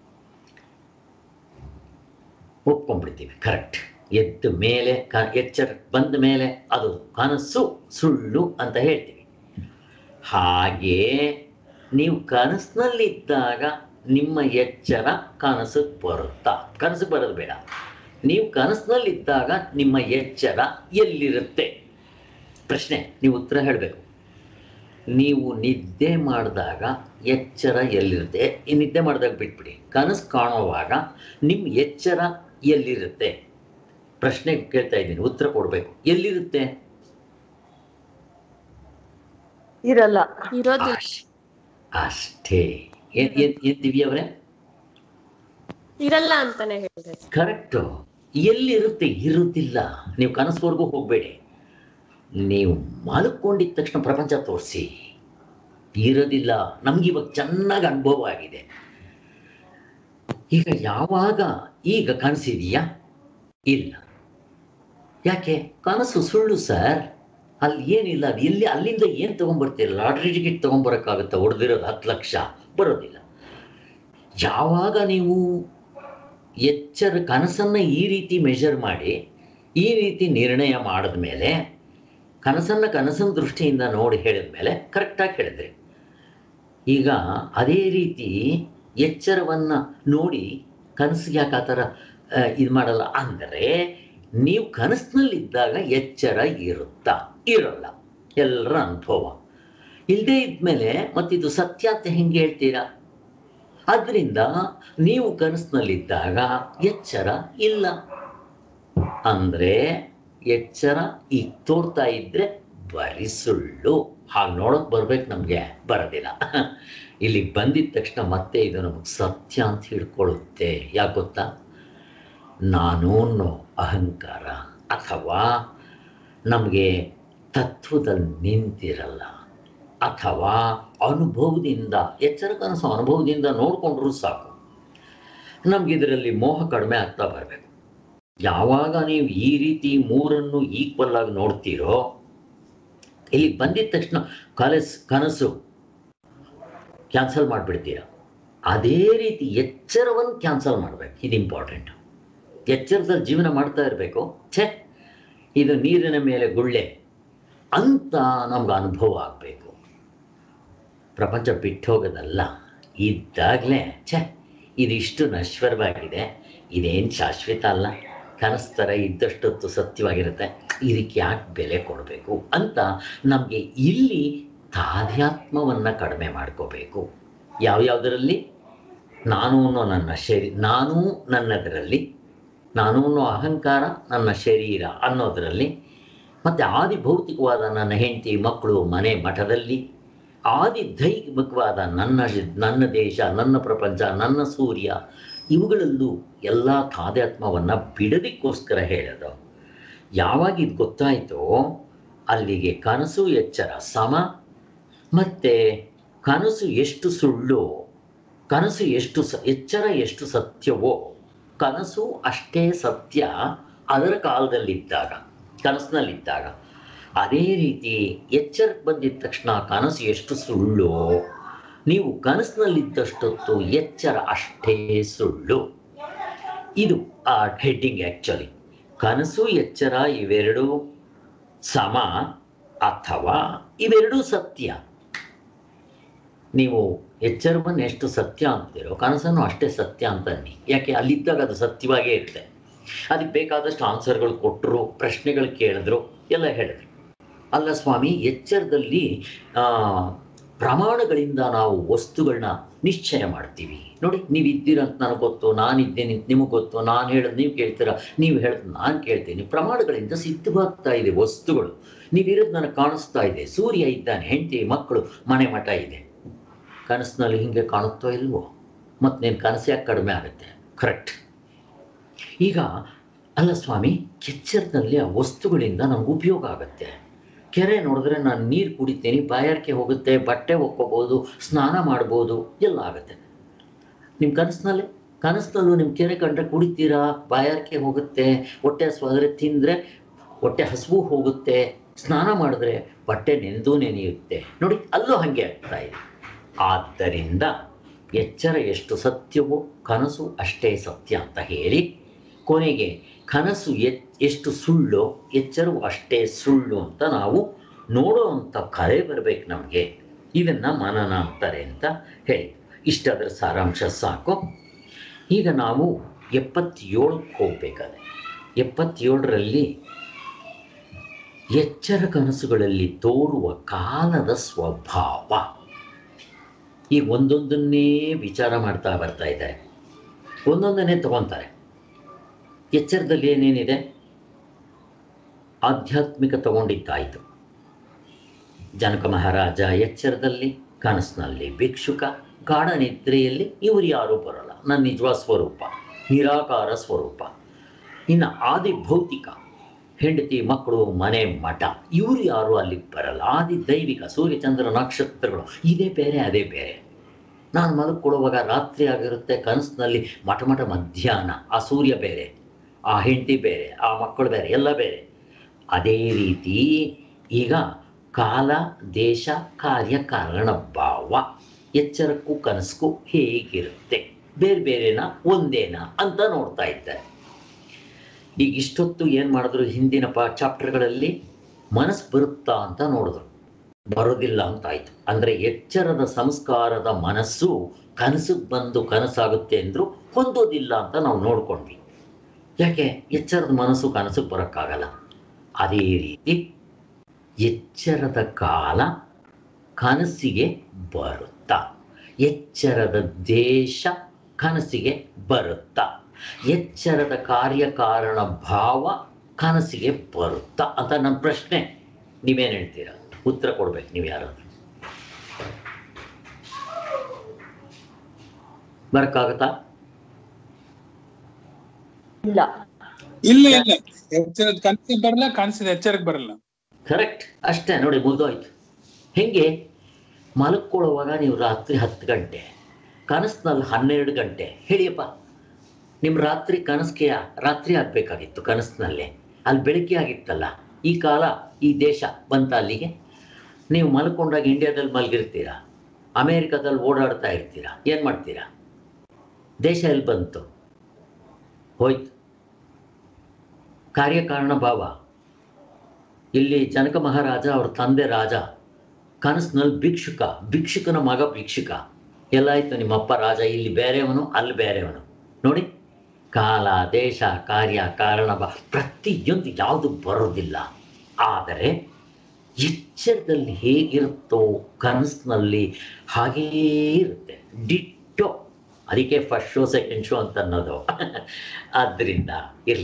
ಒಪ್ಕೊಂಡ್ಬಿಡ್ತೀವಿ, ಕರೆಕ್ಟ್. ಎದ್ದ ಮೇಲೆ ಎಚ್ಚರ ಬಂದ ಮೇಲೆ ಅದು ಕನಸು ಸುಳ್ಳು ಅಂತ ಹೇಳ್ತೀವಿ. ಹಾಗೇ ನೀವು ಕನಸಿನಲ್ಲಿದ್ದಾಗ ನಿಮ್ಮ ಎಚ್ಚರ ಕನಸಿಗೆ ಬರುತ್ತಾ? ಕನಸಿಗೆ ಬರೋದು ಬೇಡ. ನೀವು ಕನಸಿನಲ್ಲಿದ್ದಾಗ ನಿಮ್ಮ ಎಚ್ಚರ ಎಲ್ಲಿರುತ್ತೆ? ಪ್ರಶ್ನೆ, ನೀವು ಉತ್ತರ ಹೇಳಬೇಕು. ನೀವು ನಿದ್ದೆ ಮಾಡಿದಾಗ ಎಚ್ಚರ ಎಲ್ಲಿರುತ್ತೆ? ಈ ನಿದ್ದೆ ಮಾಡಿದಾಗ ಬಿಟ್ಬಿಡಿ, ಕನಸು ಕಾಣುವಾಗ ನಿಮ್ಮ ಎಚ್ಚರ ಎಲ್ಲಿರುತ್ತೆ? ಪ್ರಶ್ನೆ ಕೇಳ್ತಾ ಇದ್ದೀನಿ, ಉತ್ತರ ಕೊಡಬೇಕು. ಎಲ್ಲಿರುತ್ತೆ? ಇರಲ್ಲ, ಅಷ್ಟೇ. ಏನ್ ದಿವ್ಯ ಅವರೇ? ಇರಲ್ಲ ಅಂತಾನೆ ಹೇಳಿದೆ. ಕರೆಕ್ಟು. ಎಲ್ಲಿರುತ್ತೆ? ಇರುತ್ತಿಲ್ಲ. ನೀವು ಕನಸುವರೆಗೂ ಹೋಗಬೇಡಿ, ನೀವು ಮಲ್ಕೊಂಡಿದ್ದ ತಕ್ಷಣ ಪ್ರಪಂಚ ತೋರಿಸಿ. ಇರೋದಿಲ್ಲ. ನಮ್ಗಿವಾಗ ಚೆನ್ನಾಗಿ ಅನುಭವ ಆಗಿದೆ. ಈಗ ಯಾವಾಗ ಈಗ ಕನಸಿದೆಯಾ? ಇಲ್ಲ. ಯಾಕೆ? ಕನಸು ಸುಳ್ಳು ಸರ್. ಅಲ್ಲಿ ಏನಿಲ್ಲ. ಅದು ಎಲ್ಲಿ? ಅಲ್ಲಿಂದ ಏನು ತೊಗೊಂಬರ್ತೀರ? ಲಾಟ್ರಿ ಟಿಕೆಟ್ ತೊಗೊಂಬರೋಕ್ಕಾಗುತ್ತೆ? ಹೊಡೆದಿರೋದು 10 ಲಕ್ಷ ಬರೋದಿಲ್ಲ. ಯಾವಾಗ ನೀವು ಎಚ್ಚರ ಕನಸನ್ನು ಈ ರೀತಿ ಮೆಷರ್ ಮಾಡಿ ಈ ರೀತಿ ನಿರ್ಣಯ ಮಾಡಿದ ಮೇಲೆ, ಕನಸಿನ ದೃಷ್ಟಿಯಿಂದ ನೋಡಿ ಹೇಳಿದ ಮೇಲೆ ಕರೆಕ್ಟಾಗಿ ಹೇಳಿದ್ರಿ. ಈಗ ಅದೇ ರೀತಿ ಎಚ್ಚರವನ್ನು ನೋಡಿ ಕನಸಿಗೆ ಯಾಕೆ ಆ ಥರ ಇದು ಮಾಡಲ್ಲ ಅಂದರೆ, ನೀವು ಕನಸಿನಲ್ಲಿದ್ದಾಗ ಎಚ್ಚರ ಇರುತ್ತಾ? ಇರಲ್ಲ. ಎಲ್ಲರ ಅನುಭವ. ಇಲ್ಲದೇ ಇದ್ಮೇಲೆ ಮತ್ತಿದು ಸತ್ಯ ಅಂತ ಹೆಂಗೆ ಹೇಳ್ತೀರಾ? ಆದ್ರಿಂದ ನೀವು ಕನಸಿನಲ್ಲಿದ್ದಾಗ ಎಚ್ಚರ ಇಲ್ಲ ಅಂದ್ರೆ ಎಚ್ಚರ ಈಗ ತೋರ್ತಾ ಇದ್ರೆ ಬರೀ ಸುಳ್ಳು. ಹಾಗೆ ನೋಡೋಕೆ ಬರ್ಬೇಕು, ನಮಗೆ ಬರೋದಿಲ್ಲ. ಇಲ್ಲಿ ಬಂದಿದ ತಕ್ಷಣ ಮತ್ತೆ ಇದು ನಮಗೆ ಸತ್ಯ ಅಂತ ಹಿಡ್ಕೊಳ್ಳುತ್ತೆ. ಯಾಕೆ ಗೊತ್ತಾ? ನಾನು ಅನ್ನೋ ಅಹಂಕಾರ ಅಥವಾ ನಮಗೆ ತತ್ವದಲ್ಲಿ ನಿಂತಿರಲ್ಲ, ಅಥವಾ ಅನುಭವದಿಂದ, ಎಚ್ಚರ ಕನಸು ಅನುಭವದಿಂದ ನೋಡಿಕೊಂಡ್ರೂ ಸಾಕು, ನಮಗಿದರಲ್ಲಿ ಮೋಹ ಕಡಿಮೆ ಆಗ್ತಾ ಬರಬೇಕು. ಯಾವಾಗ ನೀವು ಈ ರೀತಿ ಮೂರನ್ನು ಈಕ್ವಲ್ ಆಗಿ ನೋಡ್ತೀರೋ, ಇಲ್ಲಿ ಬಂದಿದ ತಕ್ಷಣ ಕನಸು ಕ್ಯಾನ್ಸಲ್ ಮಾಡಿಬಿಡ್ತೀರ. ಅದೇ ರೀತಿ ಎಚ್ಚರವನ್ನು ಕ್ಯಾನ್ಸಲ್ ಮಾಡಬೇಕು. ಇದು ಇಂಪಾರ್ಟೆಂಟ್. ಎಚ್ಚರದಲ್ಲಿ ಜೀವನ ಮಾಡ್ತಾ ಇರಬೇಕು. ಇದು ನೀರಿನ ಮೇಲೆ ಗುಳ್ಳೆ ಅಂತ ನಮ್ಗೆ ಅನುಭವ ಆಗಬೇಕು. ಪ್ರಪಂಚ ಬಿಟ್ಟು ಹೋಗೋದಲ್ಲ, ಇದ್ದಾಗಲೇ ಇದಿಷ್ಟು ನಶ್ವರವಾಗಿದೆ, ಇದೇನು ಶಾಶ್ವತ ಅಲ್ಲ, ಕನಸು ಥರ ಇದ್ದಷ್ಟೊತ್ತು ಸತ್ಯವಾಗಿರುತ್ತೆ, ಇದಕ್ಕೆ ಯಾಕೆ ಬೆಲೆ ಕೊಡಬೇಕು ಅಂತ ನಮಗೆ ಇಲ್ಲಿ ತಾಧ್ಯಾತ್ಮವನ್ನು ಕಡಿಮೆ ಮಾಡ್ಕೋಬೇಕು. ಯಾವ್ಯಾವುದರಲ್ಲಿ? ನಾನು ಅನ್ನೋ ನನ್ನ ನಾನು ನನ್ನದರಲ್ಲಿ, ನಾನು ಅನ್ನೋ ಅಹಂಕಾರ, ನನ್ನ ಶರೀರ ಅನ್ನೋದರಲ್ಲಿ, ಮತ್ತು ಆದಿ ಭೌತಿಕವಾದ ನನ್ನ ಹೆಂಡತಿ, ಮಕ್ಕಳು, ಮನೆ, ಮಠದಲ್ಲಿ, ಆದಿ ದೈವಿಕವಾದ ನನ್ನ ದೇಶ, ನನ್ನ ಪ್ರಪಂಚ, ನನ್ನ ಸೂರ್ಯ, ಇವುಗಳಲ್ಲೂ ಎಲ್ಲ ತಾಧ್ಯಾತ್ಮವನ್ನು ಬಿಡೋದಕ್ಕೋಸ್ಕರ ಹೇಳೋದು. ಯಾವಾಗ ಇದು ಗೊತ್ತಾಯಿತೋ ಅಲ್ಲಿಗೆ ಕನಸು ಎಚ್ಚರ ಸಮ. ಮತ್ತು ಕನಸು ಎಷ್ಟು ಸುಳ್ಳು, ಕನಸು ಎಷ್ಟು ಎಚ್ಚರ ಎಷ್ಟು ಸತ್ಯವೋ, ಕನಸು ಅಷ್ಟೇ ಸತ್ಯ ಅದರ ಕಾಲದಲ್ಲಿದ್ದಾಗ, ಕನಸಿನಲ್ಲಿದ್ದಾಗ. ಅದೇ ರೀತಿ ಎಚ್ಚರಕ್ಕೆ ಬಂದಿದ ತಕ್ಷಣ ಕನಸು ಎಷ್ಟು ಸುಳ್ಳು, ನೀವು ಕನಸಿನಲ್ಲಿದ್ದಷ್ಟೊತ್ತು ಎಚ್ಚರ ಅಷ್ಟೇ ಸುಳ್ಳು. ಇದು ಆ ಹೆಡ್ಡಿಂಗ್. ಆ್ಯಕ್ಚುಲಿ ಕನಸು ಎಚ್ಚರ ಇವೆರಡೂ ಸಮ ಅಥವಾ ಇವೆರಡೂ ಸತ್ಯ. ನೀವು ಎಚ್ಚರವನ್ನು ಎಷ್ಟು ಸತ್ಯ ಅಂತೀರೋ ಕನಸನ್ನು ಅಷ್ಟೇ ಸತ್ಯ ಅಂತನ್ನಿ. ಯಾಕೆ? ಅಲ್ಲಿದ್ದಾಗ ಅದು ಸತ್ಯವಾಗೇ ಇರುತ್ತೆ. ಅದಕ್ಕೆ ಬೇಕಾದಷ್ಟು ಆನ್ಸರ್ಗಳು ಕೊಟ್ಟರು, ಪ್ರಶ್ನೆಗಳು ಕೇಳಿದ್ರು, ಎಲ್ಲ ಹೇಳಿದ್ರು. ಅಲ್ಲ ಸ್ವಾಮಿ, ಎಚ್ಚರದಲ್ಲಿ ಪ್ರಮಾಣಗಳಿಂದ ನಾವು ವಸ್ತುಗಳನ್ನ ನಿಶ್ಚಯ ಮಾಡ್ತೀವಿ. ನೋಡಿ, ನೀವು ಇದ್ದೀರಂತ ನನಗೆ ಗೊತ್ತು, ನಾನಿದ್ದೇನೆ ನಿಮಗೆ ಗೊತ್ತು, ನಾನು ಹೇಳೋದು ನೀವು ಕೇಳ್ತೀರಾ, ನೀವು ಹೇಳೋದು ನಾನು ಕೇಳ್ತೀನಿ. ಪ್ರಮಾಣಗಳಿಂದ ಸಿದ್ಧವಾಗ್ತಾ ಇದೆ ವಸ್ತುಗಳು. ನೀವಿರೋದು ನನಗೆ ಕಾಣಿಸ್ತಾ ಇದೆ. ಸೂರ್ಯ ಇದ್ದಾನೆ, ಹೆಂಡತಿ, ಮಕ್ಕಳು, ಮನೆ, ಮಠ ಇದೆ. ಕನಸಿನಲ್ಲಿ ಹಿಂಗೆ ಕಾಣುತ್ತೋ ಇಲ್ವೋ? ಮತ್ತು ನೀನು ಕನಸು ಯಾಕೆ ಕಡಿಮೆ ಆಗುತ್ತೆ? ಕರೆಕ್ಟ್. ಈಗ ಅಲ್ಲ ಸ್ವಾಮಿ, ಎಚ್ಚರದಲ್ಲಿ ಆ ವಸ್ತುಗಳಿಂದ ನಮ್ಗೆ ಉಪಯೋಗ ಆಗುತ್ತೆ. ಕೆರೆ ನೋಡಿದ್ರೆ ನಾನು ನೀರು ಕುಡಿತೀನಿ, ಬಾಯಾರಿಕೆ ಹೋಗುತ್ತೆ, ಬಟ್ಟೆ ಒಕ್ಕೋಬೋದು, ಸ್ನಾನ ಮಾಡ್ಬೋದು, ಎಲ್ಲ ಆಗುತ್ತೆ. ನಿಮ್ಮ ಕನಸಿನಲ್ಲೂ ನಿಮ್ಮ ಕೆರೆ ಕಂಡ್ರೆ ಕುಡಿತೀರಾ, ಬಾಯಾರಿಕೆ ಹೋಗುತ್ತೆ, ಹೊಟ್ಟೆ ಹಸಿವಾದರೆ ತಿಂದರೆ ಹೊಟ್ಟೆ ಹಸಿವು ಹೋಗುತ್ತೆ, ಸ್ನಾನ ಮಾಡಿದ್ರೆ ಬಟ್ಟೆ ನೆನೆಯುತ್ತೆ. ನೋಡಿ, ಅಲ್ಲೂ ಹಾಗೆ ಆಗ್ತಾ ಇದೆ. ಆದ್ದರಿಂದ ಎಚ್ಚರ ಎಷ್ಟು ಸತ್ಯವೋ ಕನಸು ಅಷ್ಟೇ ಸತ್ಯ ಅಂತ ಹೇಳಿ, ಕೊನೆಗೆ ಕನಸು ಎಷ್ಟು ಸುಳ್ಳು, ಎಚ್ಚರವು ಅಷ್ಟೇ ಸುಳ್ಳು ಅಂತ ನಾವು ನೋಡೋವಂಥ ಕಲೆ ಬರಬೇಕು ನಮಗೆ. ಇದನ್ನು ಮನನ ಅಂತಾರೆ ಅಂತ ಹೇಳಿ, ಇಷ್ಟಾದ್ರ ಸಾರಾಂಶ ಸಾಕು. ಈಗ ನಾವು 77ಕ್ಕೆ ಹೋಗಬೇಕಾದ್ರೆ, 77ರಲ್ಲಿ ಎಚ್ಚರ ಕನಸುಗಳಲ್ಲಿ ತೋರುವ ಕಾಲದ ಸ್ವಭಾವ. ಈಗ ಒಂದೊಂದನ್ನೇ ವಿಚಾರ ಮಾಡ್ತಾ ಬರ್ತಾ ಇದ್ದಾರೆ, ಒಂದೊಂದನ್ನೇ ತಗೊತಾರೆ. ಎಚ್ಚರದಲ್ಲಿ ಏನೇನಿದೆ? ಆಧ್ಯಾತ್ಮಿಕ ತಗೊಂಡಿದ್ದಾಯಿತು. ಜನಕ ಮಹಾರಾಜ ಎಚ್ಚರದಲ್ಲಿ, ಕನಸಿನಲ್ಲಿ ಭಿಕ್ಷುಕ, ಗಾಢ ನಿದ್ರೆಯಲ್ಲಿ ಇವರು ಯಾರೂ ಬರೋಲ್ಲ, ನನ್ನ ನಿಜವಾದ ಸ್ವರೂಪ, ನಿರಾಕಾರ ಸ್ವರೂಪ. ಇನ್ನು ಆದಿ ಭೌತಿಕ, ಹೆಂಡತಿ, ಮಕ್ಕಳು, ಮನೆ, ಮಠ, ಇವರು ಯಾರು ಅಲ್ಲಿಗೆ ಬರಲ್ಲ. ಆದಿ ದೈವಿಕ, ಸೂರ್ಯಚಂದ್ರ ನಕ್ಷತ್ರಗಳು, ಇದೇ ಬೇರೆ ಅದೇ ಬೇರೆ. ನಾನು ಮಲಗಿಕೊಳ್ಳುವಾಗ ರಾತ್ರಿ ಆಗಿರುತ್ತೆ, ಕನಸಿನಲ್ಲಿ ಮಠ ಮಧ್ಯಾಹ್ನ, ಆ ಸೂರ್ಯ ಬೇರೆ, ಆ ಹೆಂಡತಿ ಬೇರೆ, ಆ ಮಕ್ಕಳು ಬೇರೆ, ಎಲ್ಲ ಬೇರೆ. ಅದೇ ರೀತಿ ಈಗ ಕಾಲ, ದೇಶ, ಕಾರ್ಯ, ಕಾರಣ, ಭಾವ, ಎಚ್ಚರಕ್ಕೂ ಕನಸಿಗೂ ಹೇಗಿರುತ್ತೆ, ಬೇರೆ ಬೇರೆನಾ ಒಂದೇನಾ ಅಂತ ನೋಡ್ತಾ ಇದ್ದಾರೆ. ಈಗ ಇಷ್ಟೊತ್ತು ಏನು ಮಾಡಿದ್ರು, ಹಿಂದಿನ ಚಾಪ್ಟರ್ಗಳಲ್ಲಿ ಮನಸ್ಸು ಬರುತ್ತಾ ಅಂತ ನೋಡಿದ್ರು, ಬರೋದಿಲ್ಲ ಅಂತಾಯ್ತು. ಅಂದರೆ ಎಚ್ಚರದ ಸಂಸ್ಕಾರದ ಮನಸ್ಸು ಕನಸಿಗೆ ಬಂದು ಕನಸಾಗುತ್ತೆ ಅಂದರೂ ಹೊಂದೋದಿಲ್ಲ ಅಂತ ನಾವು ನೋಡ್ಕೊಂಡ್ವಿ. ಯಾಕೆ? ಎಚ್ಚರದ ಮನಸ್ಸು ಕನಸಿಗೆ ಬರೋಕ್ಕಾಗಲ್ಲ. ಅದೇ ರೀತಿ ಎಚ್ಚರದ ಕಾಲ ಕನಸಿಗೆ ಬರುತ್ತಾ? ಎಚ್ಚರದ ದೇಶ ಕನಸಿಗೆ ಬರುತ್ತಾ? ಎಚ್ಚರದ ಕಾರ್ಯಕಾರಣ ಭಾವ ಕನಸಿಗೆ ಬರುತ್ತಾ ಅಂತ ನನ್ನ ಪ್ರಶ್ನೆ. ನೀವೇನು ಹೇಳ್ತೀರಾ? ಉತ್ತರ ಕೊಡ್ಬೇಕು ನೀವು ಯಾರಾದ್ರೂ. ಬರಕ್ಕಾಗತ್ತಾ? ಇಲ್ಲ. ಇಲ್ಲ ಇಲ್ಲ, ಎಚ್ಚರದ ಕನಸಿಗೆ ಬರಲ್ಲ, ಕನಸಿದ ಎಚ್ಚರಕ್ಕೆ ಬರಲ್ಲ. ಕರೆಕ್ಟ್, ಅಷ್ಟೇ ನೋಡಿ, ಮುಗ್ದೋಯ್ತು. ಹೆಂಗೆ? ಮಲಕ್ಕೊಳ್ಳುವಾಗ ನೀವು ರಾತ್ರಿ 10 ಗಂಟೆ, ಕನಸಿನಲ್ಲಿ 12 ಗಂಟೆ. ಹೇಳಿಯಪ್ಪ, ನಿಮ್ಮ ರಾತ್ರಿ ಕನಸಿಗೆ ರಾತ್ರಿ ಆಗಬೇಕಾಗಿತ್ತು, ಕನಸಿನಲ್ಲೇ ಅಲ್ಲಿ ಬೆಳಗ್ಗೆ ಆಗಿತ್ತಲ್ಲ. ಈ ಕಾಲ ಈ ದೇಶ ಬಂತ ಅಲ್ಲಿಗೆ. ನೀವು ಮಲ್ಕೊಂಡಾಗ ಇಂಡಿಯಾದಲ್ಲಿ ಮಲಗಿರ್ತೀರಾ, ಅಮೇರಿಕಾದಲ್ಲಿ ಓಡಾಡ್ತಾ ಇರ್ತೀರಾ, ಏನು ಮಾಡ್ತೀರಾ? ದೇಶ ಎಲ್ಲಿ ಬಂತು? ಹೋಯ್ತು. ಕಾರ್ಯಕಾರಣ ಭಾವ. ಇಲ್ಲಿ ಜನಕ ಮಹಾರಾಜ ಅವ್ರ ತಂದೆ ರಾಜ, ಕನಸಿನಲ್ಲಿ ಭಿಕ್ಷುಕನ ಮಗ ಭಿಕ್ಷುಕ. ಎಲ್ಲಾಯ್ತು ನಿಮ್ಮಪ್ಪ ರಾಜ, ಇಲ್ಲಿ ಬೇರೆಯವನು ಅಲ್ಲಿ ಬೇರೆಯವನು. ನೋಡಿ, ಕಾಲ ದೇಶ ಕಾರ್ಯ ಕಾರಣ ಪ್ರತಿಯೊಂದು ಯಾವುದು ಬರೋದಿಲ್ಲ. ಆದರೆ ಎಚ್ಚರದಲ್ಲಿ ಹೇಗಿರುತ್ತೋ ಕನಸಿನಲ್ಲಿ ಹಾಗೇ ಇರುತ್ತೆ, ಡಿಟ್ಟೋ. ಅದಕ್ಕೆ ಫಸ್ಟ್ ಶೋ ಸೆಕೆಂಡ್ ಶೋ ಅಂತ ಅನ್ನೋದು. ಆದ್ದರಿಂದ ಇರಲಿ,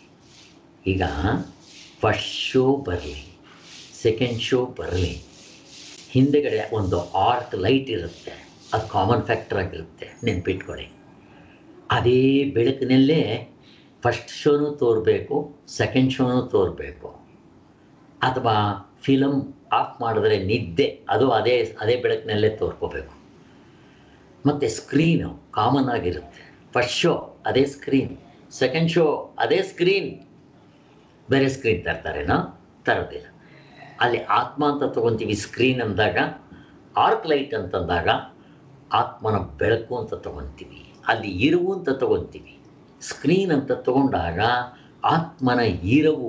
ಈಗ ಫಸ್ಟ್ ಶೋ ಬರಲಿ, ಸೆಕೆಂಡ್ ಶೋ ಬರಲಿ, ಹಿಂದೆಗಡೆ ಒಂದು ಆರ್ಕ್ ಲೈಟ್ ಇರುತ್ತೆ, ಅದು ಕಾಮನ್ ಫ್ಯಾಕ್ಟರ್ ಆಗಿರುತ್ತೆ, ನೆನ್ಪಿಟ್ಕೊಳ್ಳಿ. ಅದೇ ಬೆಳಕಿನಲ್ಲೇ ಫಸ್ಟ್ ಶೋನು ತೋರಬೇಕು, ಸೆಕೆಂಡ್ ಶೋನು ತೋರಬೇಕು. ಅಥವಾ ಫಿಲಮ್ ಆಫ್ ಮಾಡಿದ್ರೆ ನಿದ್ದೆ, ಅದು ಅದೇ ಬೆಳಕಿನಲ್ಲೇ ತೋರ್ಕೋಬೇಕು. ಮತ್ತು ಸ್ಕ್ರೀನು ಕಾಮನ್ ಆಗಿರುತ್ತೆ. ಫಸ್ಟ್ ಶೋ ಅದೇ ಸ್ಕ್ರೀನ್, ಸೆಕೆಂಡ್ ಶೋ ಅದೇ ಸ್ಕ್ರೀನ್. ಬೇರೆ ಸ್ಕ್ರೀನ್ ತರ್ತಾರೇನೋ? ತರೋದಿಲ್ಲ. ಅಲ್ಲಿ ಆತ್ಮ ಅಂತ ತೊಗೊತೀವಿ ಸ್ಕ್ರೀನ್ ಅಂದಾಗ, ಆರ್ಕ್ ಲೈಟ್ ಅಂತಂದಾಗ ಆತ್ಮನ ಬೆಳಕು ಅಂತ ತೊಗೊತೀವಿ, ಅಲ್ಲಿ ಇರುವು ಅಂತ ತೊಗೊತೀವಿ. ಸ್ಕ್ರೀನ್ ಅಂತ ತಗೊಂಡಾಗ ಆತ್ಮನ ಇರವು,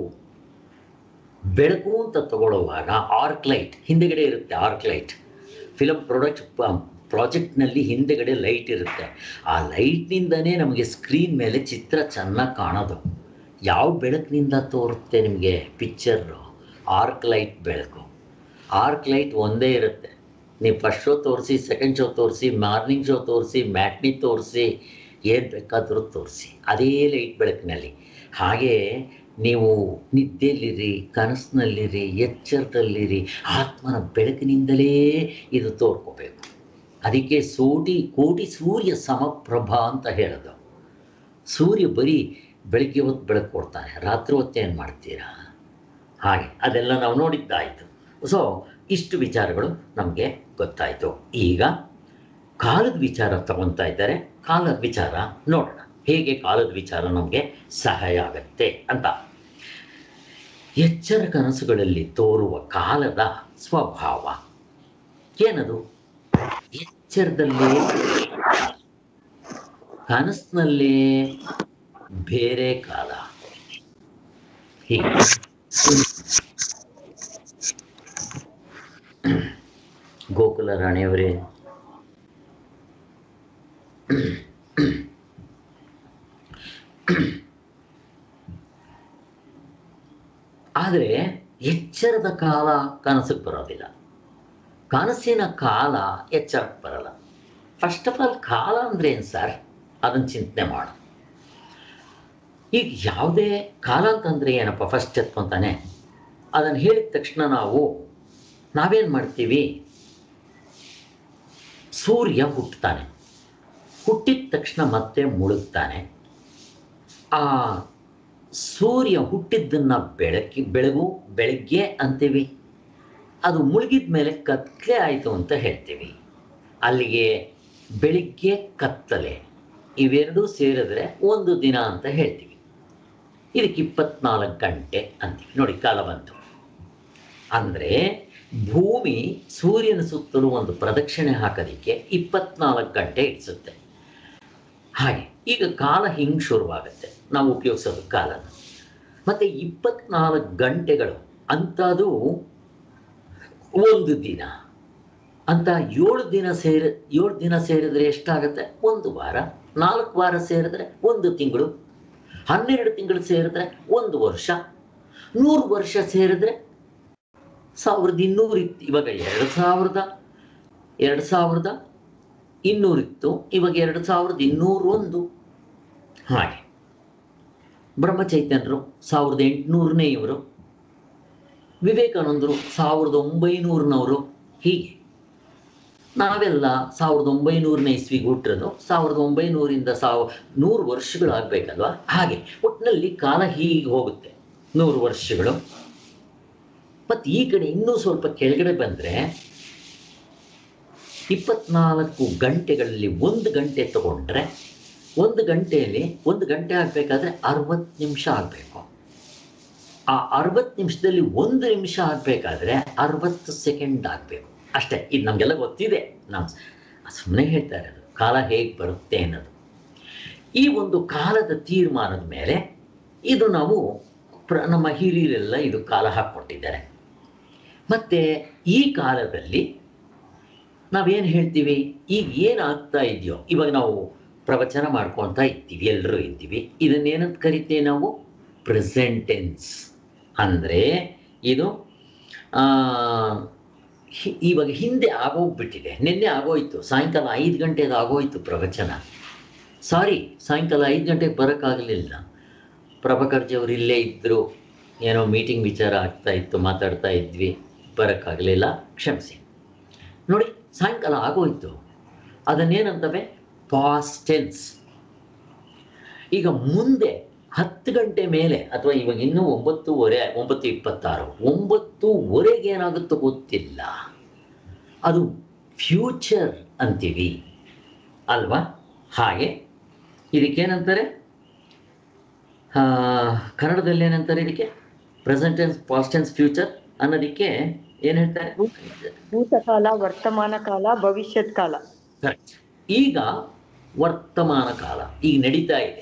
ಬೆಳಕು ಅಂತ ತಗೊಳ್ಳುವಾಗ ಆರ್ಕ್ ಲೈಟ್ ಹಿಂದೆಗಡೆ ಇರುತ್ತೆ. ಆರ್ಕ್ ಲೈಟ್ ಫಿಲಮ್ ಪ್ರಾಜೆಕ್ಟ್ನಲ್ಲಿ ಹಿಂದೆಗಡೆ ಲೈಟ್ ಇರುತ್ತೆ. ಆ ಲೈಟ್ನಿಂದನೇ ನಮಗೆ ಸ್ಕ್ರೀನ್ ಮೇಲೆ ಚಿತ್ರ ಚೆನ್ನಾಗಿ ಕಾಣೋದು. ಯಾವ ಬೆಳಕಿನಿಂದ ತೋರುತ್ತೆ ನಿಮಗೆ ಪಿಕ್ಚರು? ಆರ್ಕ್ ಲೈಟ್ ಬೆಳಕು. ಆರ್ಕ್ ಲೈಟ್ ಒಂದೇ ಇರುತ್ತೆ. ನೀವು ಫಸ್ಟ್ ಶೋ ತೋರಿಸಿ, ಸೆಕೆಂಡ್ ಶೋ ತೋರಿಸಿ, ಮಾರ್ನಿಂಗ್ ಶೋ ತೋರಿಸಿ, ಮ್ಯಾಟ್ನಿ ತೋರಿಸಿ, ಏನು ಬೇಕಾದರೂ ತೋರಿಸಿ, ಅದೇ ಲೈಟ್ ಬೆಳಕಿನಲ್ಲಿ. ಹಾಗೇ ನೀವು ನಿದ್ದೆಯಲ್ಲಿರಿ, ಕನಸಿನಲ್ಲಿರಿ, ಎಚ್ಚರದಲ್ಲಿರಿ, ಆತ್ಮನ ಬೆಳಕಿನಿಂದಲೇ ಇದು ತೋರ್ಕೋಬೇಕು. ಅದಕ್ಕೆ ಕೋಟಿ ಸೂರ್ಯ ಸಮಪ್ರಭಾ ಅಂತ ಹೇಳೋದು. ಸೂರ್ಯ ಬರೀ ಬೆಳಗ್ಗೆ ಹೊತ್ತು ಬೆಳಕು ಕೊಡ್ತಾನೆ, ರಾತ್ರಿ ಹೊತ್ತು ಏನು ಮಾಡ್ತೀರಾ? ಹಾಗೆ ಅದೆಲ್ಲ ನಾವು ನೋಡಿದ್ದಾಯಿತು. ಸೊ ಇಷ್ಟು ವಿಚಾರಗಳು ನಮಗೆ ಗೊತ್ತಾಯಿತು. ಈಗ ಕಾಲದ ವಿಚಾರ ತಗೊತಾ ಇದ್ದಾರೆ. ಕಾಲದ ವಿಚಾರ ನೋಡೋಣ, ಹೇಗೆ ಕಾಲದ ವಿಚಾರ ನಮಗೆ ಸಹಾಯ ಆಗತ್ತೆ ಅಂತ. ಎಚ್ಚರ ಕನಸುಗಳಲ್ಲಿ ತೋರುವ ಕಾಲದ ಸ್ವಭಾವ ಏನದು? ಎಚ್ಚರದಲ್ಲೇ, ಕನಸಿನಲ್ಲೇ ಬೇರೆ ಕಾಲ. ಹೀಗೆ ಗೋಕುಲ ರಾಣಿಯವರೇ, ಆದರೆ ಎಚ್ಚರದ ಕಾಲ ಕನಸಿಗೆ ಬರೋದಿಲ್ಲ, ಕನಸಿನ ಕಾಲ ಎಚ್ಚರಕ್ಕೆ ಬರಲ್ಲ. ಫಸ್ಟ್ ಆಫ್ ಆಲ್ ಕಾಲ ಅಂದರೆ ಏನು ಸರ್? ಅದನ್ನು ಚಿಂತನೆ ಮಾಡು. ಈಗ ಯಾವುದೇ ಕಾಲ ಅಂತಂದರೆ ಏನಪ್ಪ ಫಸ್ಟ್ ಎತ್ಕೊಂತಾನೆ. ಅದನ್ನು ಹೇಳಿದ ತಕ್ಷಣ ನಾವೇನು ಮಾಡ್ತೀವಿ? ಸೂರ್ಯ ಹುಟ್ಟುತ್ತಾನೆ, ಹುಟ್ಟಿದ ತಕ್ಷಣ ಮತ್ತೆ ಮುಳುಗ್ತಾನೆ. ಆ ಸೂರ್ಯ ಹುಟ್ಟಿದ್ದನ್ನು ಬೆಳಗ್ಗೆ ಅಂತೀವಿ, ಅದು ಮುಳುಗಿದ ಮೇಲೆ ಕತ್ತಲೆ ಆಯಿತು ಅಂತ ಹೇಳ್ತೀವಿ. ಅಲ್ಲಿಗೆ ಬೆಳಿಗ್ಗೆ ಕತ್ತಲೆ ಇವೆರಡೂ ಸೇರಿದ್ರೆ ಒಂದು ದಿನ ಅಂತ ಹೇಳ್ತೀವಿ. ಇದಕ್ಕೆ 24 ಗಂಟೆ ಅಂತೀವಿ. ನೋಡಿ, ಕಾಲ ಬಂತು ಅಂದರೆ ಭೂಮಿ ಸೂರ್ಯನ ಸುತ್ತಲೂ ಒಂದು ಪ್ರದಕ್ಷಿಣೆ ಹಾಕೋದಕ್ಕೆ 24 ಗಂಟೆ ಇಡಿಸುತ್ತೆ. ಹಾಗೆ ಈಗ ಕಾಲ ಹಿಂಗೆ ಶುರುವಾಗುತ್ತೆ ನಾವು ಉಪಯೋಗಿಸೋದು ಕಾಲನ. ಮತ್ತು 24 ಗಂಟೆಗಳು ಅಂಥದ್ದು ಒಂದು ದಿನ ಅಂತ. 7 ದಿನ ಸೇರಿದರೆ ಎಷ್ಟಾಗುತ್ತೆ? ಒಂದು ವಾರ. 4 ವಾರ ಸೇರಿದ್ರೆ ಒಂದು ತಿಂಗಳು. 12 ತಿಂಗಳು ಸೇರಿದ್ರೆ 1 ವರ್ಷ, 100 ವರ್ಷ ಸೇರಿದ್ರೆ 1200 ಇತ್ತು. ಇವಾಗ 2200 ಇತ್ತು, ಇವಾಗ 2201. ಹಾಗೆ ಬ್ರಹ್ಮಚೈತನ್ಯರು 1800ನೇ ಇವರು, ವಿವೇಕಾನಂದರು 1900ನವರು. ಹೀಗೆ ನಾವೆಲ್ಲ 1900ನೇ ಇಸ್ವಿಗೆ ಹುಟ್ಟಿರೋದು, 1900ರಿಂದ 100 ವರ್ಷಗಳಾಗಬೇಕಲ್ವಾ. ಹಾಗೆ ಒಟ್ಟಿನಲ್ಲಿ ಕಾಲ ಹೀಗೆ ಹೋಗುತ್ತೆ, 100 ವರ್ಷಗಳು. ಮತ್ತು ಈ ಕಡೆ ಇನ್ನೂ ಸ್ವಲ್ಪ ಕೆಳಗಡೆ ಬಂದರೆ 24 ಗಂಟೆಗಳಲ್ಲಿ 1 ಗಂಟೆ ತಗೊಂಡ್ರೆ, 1 ಗಂಟೆಯಲ್ಲಿ 1 ಗಂಟೆ ಆಗಬೇಕಾದ್ರೆ 60 ನಿಮಿಷ ಆಗಬೇಕು. ಆ 60 ನಿಮಿಷದಲ್ಲಿ 1 ನಿಮಿಷ ಆಗಬೇಕಾದ್ರೆ 60 ಸೆಕೆಂಡ್ ಆಗಬೇಕು ಅಷ್ಟೇ. ಇದು ನಮಗೆಲ್ಲ ಗೊತ್ತಿದೆ, ನಾವು ಸುಮ್ಮನೆ ಹೇಳ್ತಾ ಇರೋದು ಕಾಲ ಹೇಗೆ ಬರುತ್ತೆ ಅನ್ನೋದು. ಈ ಒಂದು ಕಾಲದ ತೀರ್ಮಾನದ ಮೇಲೆ ಇದು ನಾವು ನಮ್ಮ ಹಿರಿಯರೆಲ್ಲ ಇದು ಕಾಲ ಹಾಕ್ಕೊಟ್ಟಿದ್ದಾರೆ. ಮತ್ತು ಈ ಕಾಲದಲ್ಲಿ ನಾವೇನು ಹೇಳ್ತೀವಿ, ಈಗ ಏನಾಗ್ತಾ ಇದೆಯೋ, ಇವಾಗ ನಾವು ಪ್ರವಚನ ಮಾಡ್ಕೊಳ್ತಾ ಇದ್ದೀವಿ, ಎಲ್ಲರೂ ಇದ್ದೀವಿ, ಇದನ್ನೇನಂತ ಕರಿತೇವೆ ನಾವು? Present tense. ಅಂದರೆ ಇದು ಇವಾಗ ಹಿಂದೆ ಆಗೋಗ್ಬಿಟ್ಟಿದೆ, ನಿನ್ನೆ ಆಗೋಯ್ತು, ಸಾಯಂಕಾಲ 5 ಗಂಟೆಗೆ ಆಗೋಯ್ತು ಪ್ರವಚನ. ಸಾರಿ, ಸಾಯಂಕಾಲ 5 ಗಂಟೆಗೆ ಬರೋಕ್ಕಾಗಲಿಲ್ಲ, ಪ್ರಭಾಕರ್ಜಿ ಅವರು ಇಲ್ಲೇ ಇದ್ದರು, ಏನೋ ಮೀಟಿಂಗ್ ವಿಚಾರ ಆಗ್ತಾ ಇತ್ತು, ಮಾತಾಡ್ತಾ ಇದ್ವಿ, ಬರೋಕ್ಕಾಗಲಿಲ್ಲ, ಕ್ಷಮಿಸಿ. ನೋಡಿ, ಸಾಯಂಕಾಲ ಆಗೋಯ್ತು. ಅದನ್ನೇನಂತವೆ? Past tense. ಈಗ ಮುಂದೆ 10 ಗಂಟೆ ಮೇಲೆ, ಅಥವಾ ಇವಾಗ ಇನ್ನೂ 9:30, 9:26, 9:00ವರೆಗೆ ಏನಾಗುತ್ತೋ ಗೊತ್ತಿಲ್ಲ, ಅದು ಫ್ಯೂಚರ್ ಅಂತೀವಿ ಅಲ್ವಾ. ಹಾಗೆ ಇದಕ್ಕೇನಂತಾರೆ, ಕನ್ನಡದಲ್ಲಿ ಏನಂತಾರೆ ಇದಕ್ಕೆ? Present tense, past tense, future ಅನ್ನೋದಕ್ಕೆ ಏನು ಹೇಳ್ತಾರೆ? ಭೂತಕಾಲ, ವರ್ತಮಾನ ಕಾಲ, ಭವಿಷ್ಯತ್ ಕಾಲ. ಕರೆಕ್ಟ್. ಈಗ ವರ್ತಮಾನ ಕಾಲ ಈಗ ನಡೀತಾ ಇದೆ.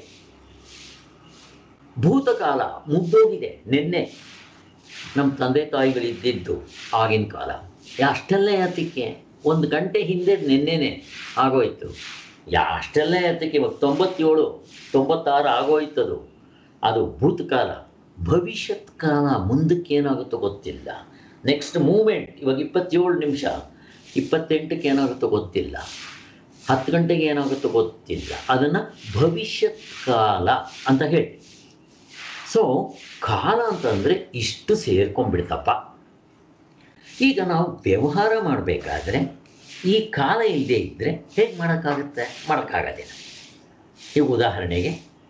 ಭೂತಕಾಲ ಮುಗ್ದೋಗಿದೆ, ನಿನ್ನೆ ನಮ್ಮ ತಂದೆ ತಾಯಿಗಳಿದ್ದಿದ್ದು ಆಗಿನ ಕಾಲ. ಅಷ್ಟೆಲ್ಲ ಯಾತಕ್ಕೆ? 1 ಗಂಟೆ ಹಿಂದೆ ನಿನ್ನೆನೆ ಆಗೋಯ್ತು. ಅಷ್ಟೆಲ್ಲ ಯಾತಕ್ಕೆ? ಇವಾಗ 97, 96 ಆಗೋಯ್ತದು, ಅದು ಭೂತಕಾಲ. ಭವಿಷ್ಯತ್ ಕಾಲ, ಮುಂದಕ್ಕೆ ಏನಾಗುತ್ತೋ ಗೊತ್ತಿಲ್ಲ. ನೆಕ್ಸ್ಟ್ ಮೂಮೆಂಟ್, ಇವಾಗ 27 ನಿಮಿಷ, 28ಕ್ಕೆ ಏನಾಗುತ್ತೋ ಗೊತ್ತಿಲ್ಲ, 10 ಗಂಟೆಗೆ ಏನಾಗುತ್ತೋ ಗೊತ್ತಿಲ್ಲ. ಅದನ್ನು ಭವಿಷ್ಯತ್ ಕಾಲ ಅಂತ ಹೇಳಿ. ಸೊ ಕಾಲ ಅಂತಂದರೆ ಇಷ್ಟು ಸೇರ್ಕೊಂಡ್ಬಿಡ್ತಪ್ಪ. ಈಗ ನಾವು ವ್ಯವಹಾರ ಮಾಡಬೇಕಾದ್ರೆ ಈ ಕಾಲ ಇಲ್ಲದೆ ಇದ್ದರೆ ಹೇಗೆ ಮಾಡೋಕ್ಕಾಗುತ್ತೆ? ಮಾಡೋಕ್ಕಾಗೋದಿಲ್ಲ. ಈಗ ಉದಾಹರಣೆಗೆ